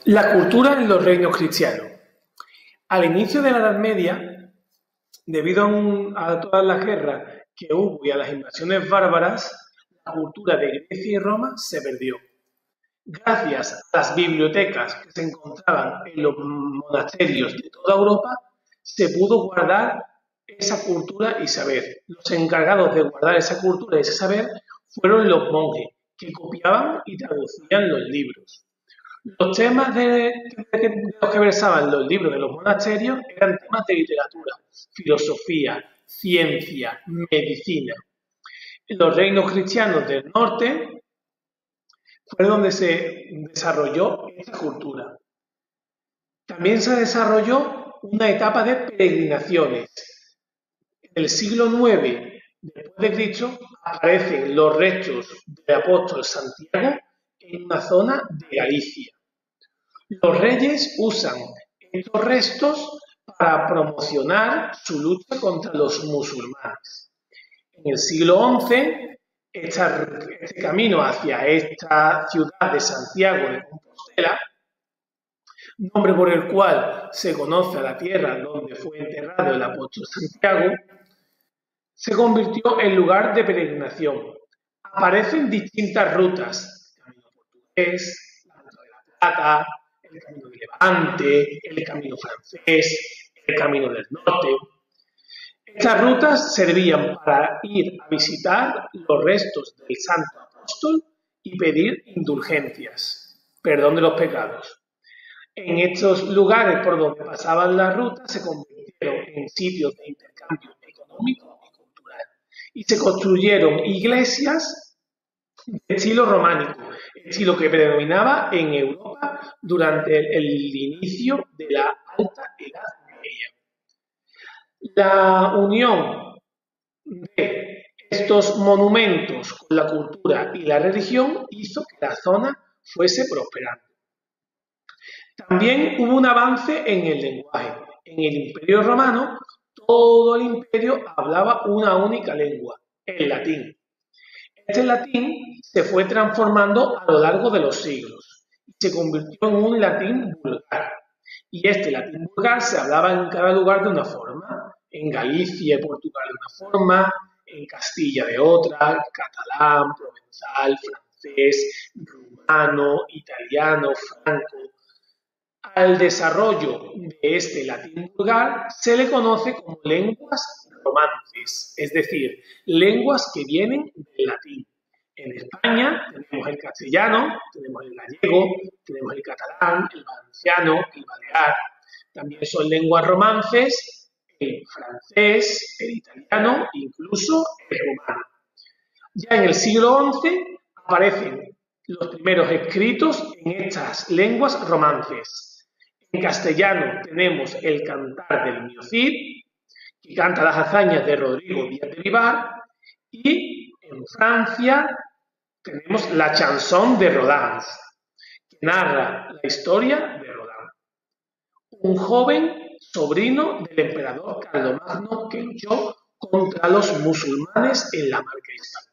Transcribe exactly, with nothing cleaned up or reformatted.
La cultura en los reinos cristianos. Al inicio de la Edad Media, debido a, un, a todas las guerras que hubo y a las invasiones bárbaras, la cultura de Grecia y Roma se perdió. Gracias a las bibliotecas que se encontraban en los monasterios de toda Europa, se pudo guardar esa cultura y saber. Los encargados de guardar esa cultura y ese saber fueron los monjes, que copiaban y traducían los libros. Los temas de, de los que versaban los libros de los monasterios eran temas de literatura, filosofía, ciencia, medicina. En los reinos cristianos del norte fue donde se desarrolló esta cultura. También se desarrolló una etapa de peregrinaciones. En el siglo nueve después de Cristo aparecen los restos del apóstol Santiago en una zona de Galicia. Los reyes usan estos restos para promocionar su lucha contra los musulmanes. En el siglo once, esta, este camino hacia esta ciudad de Santiago de Compostela, nombre por el cual se conoce a la tierra donde fue enterrado el apóstol Santiago, se convirtió en lugar de peregrinación. Aparecen distintas rutas: el camino portugués, la ruta de la Plata, el camino de Levante, el camino francés, el camino del norte. Estas rutas servían para ir a visitar los restos del santo apóstol y pedir indulgencias, perdón de los pecados. En estos lugares por donde pasaban las rutas se convirtieron en sitios de intercambio económico y cultural y se construyeron iglesias de estilo románico, estilo que predominaba en Europa durante el, el inicio de la Alta Edad Media. La unión de estos monumentos con la cultura y la religión hizo que la zona fuese prosperando. También hubo un avance en el lenguaje. En el Imperio Romano, todo el imperio hablaba una única lengua, el latín. Este latín se fue transformando a lo largo de los siglos y se convirtió en un latín vulgar. Y este latín vulgar se hablaba en cada lugar de una forma. En Galicia y Portugal de una forma, en Castilla de otra, catalán, provenzal, francés, rumano, italiano, franco. Al desarrollo de este latín vulgar se le conoce como lenguas romances, es decir, lenguas que vienen del latín. En España tenemos el castellano, tenemos el gallego, tenemos el catalán, el valenciano, el balear. También son lenguas romances el francés, el italiano, incluso el rumano. Ya en el siglo once aparecen los primeros escritos en estas lenguas romances. En castellano tenemos el Cantar del Mío Cid, que canta las hazañas de Rodrigo Díaz de Vivar, y en Francia tenemos la Chanson de Rodin, que narra la historia de Rodin, un joven sobrino del emperador Carlomagno que luchó contra los musulmanes en la Marca Hispana.